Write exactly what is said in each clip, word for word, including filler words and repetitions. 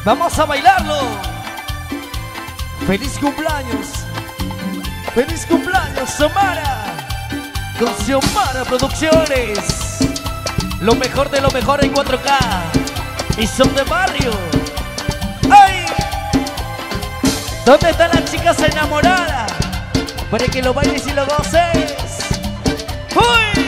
Vamos a bailarlo. Feliz cumpleaños. Feliz cumpleaños, Xiomara. Con Xiomara Producciones. Lo mejor de lo mejor en cuatro K. Y son de barrio. ¡Ay! ¿Dónde están las chicas enamoradas? Para que lo bailes y lo goces. ¡Uy!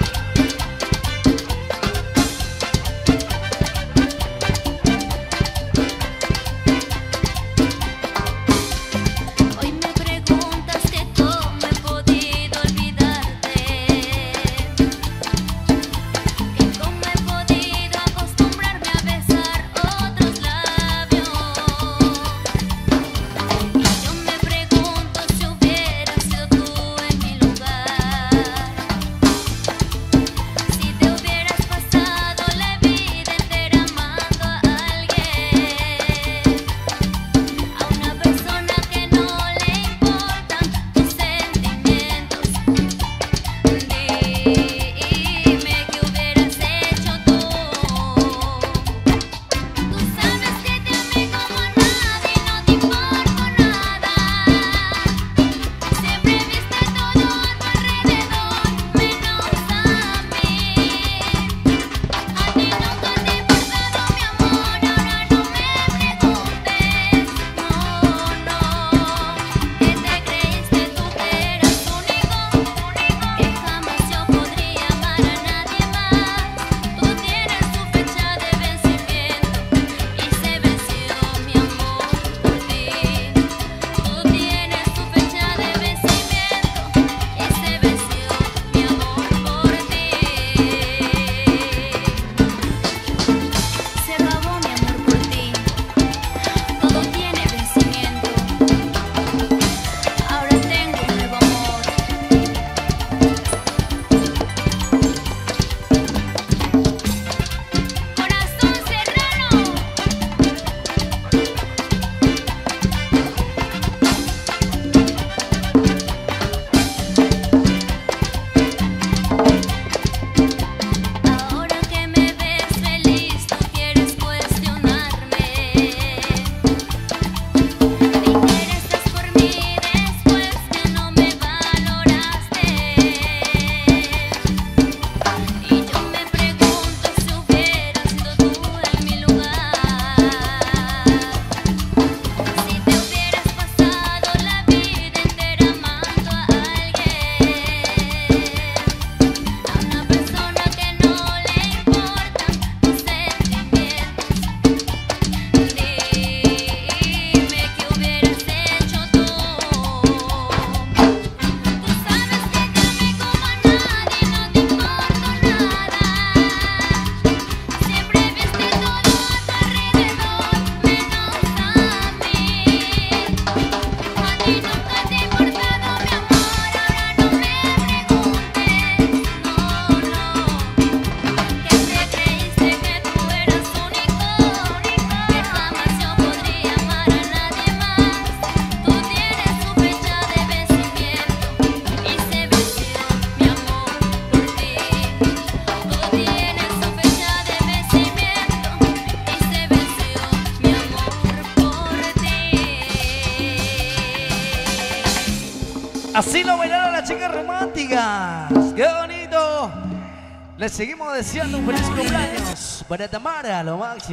Así lo bailaron las chicas románticas. ¡Qué bonito! Les seguimos deseando un feliz cumpleaños para Tamara, lo máximo.